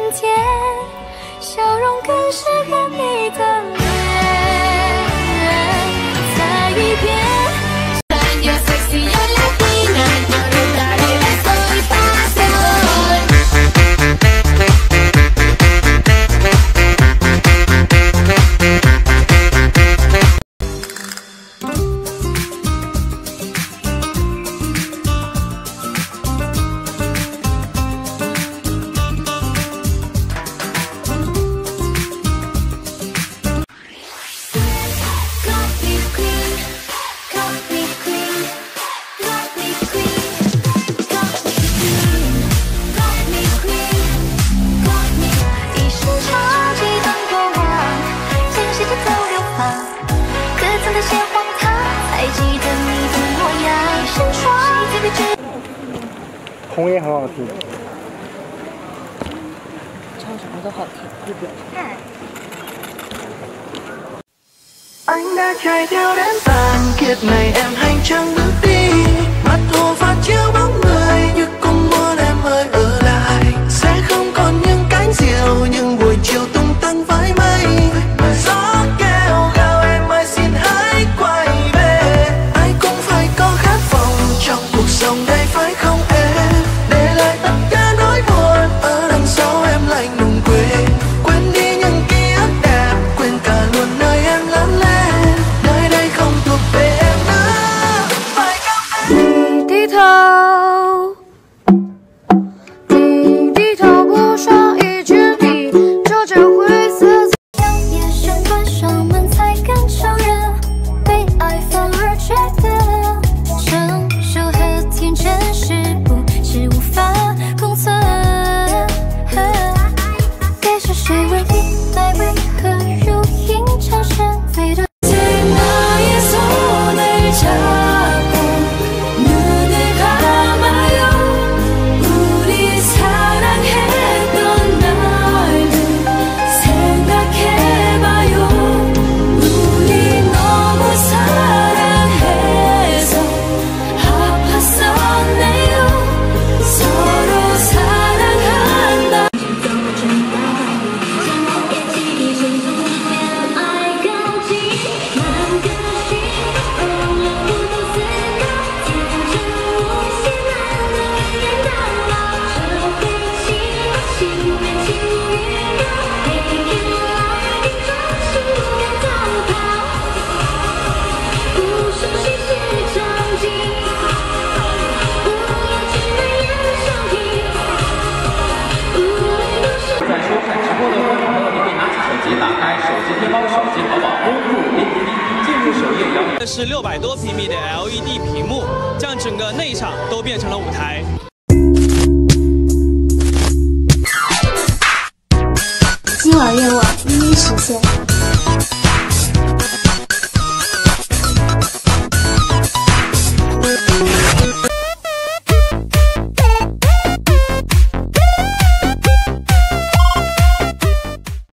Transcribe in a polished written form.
天，笑容更是甜蜜的脸。再一遍。 红也很好听， 唱什么都好听，不表态。 Anh đã chạy theo đến tàn kiệt này em hành trang bước đi mặt hồ phản chiếu bóng người như cùng muốn em ơi ở lại sẽ không còn những cánh diều những buổi chiều tung tăng với mây gió kêu gào em ơi xin hãy quay về ai cũng phải có khát vọng trong cuộc sống đây phải không em để lại tất cả nỗi buồn ở đằng sau em lạnh lùng quên đi những ký ức đẹp quên cả luôn nơi em lớn lên nơi đây không thuộc về em nữa phải không em 低头，低头不说一句你，就这灰色。夜深关上门才敢承认，被爱反而觉得成熟和天真是不是无法共存？该是谁为你来为何如影产生飞的？ 这是600多平米的 LED 屏幕，将整个内场都变成了舞台。 今晚愿望一一实现。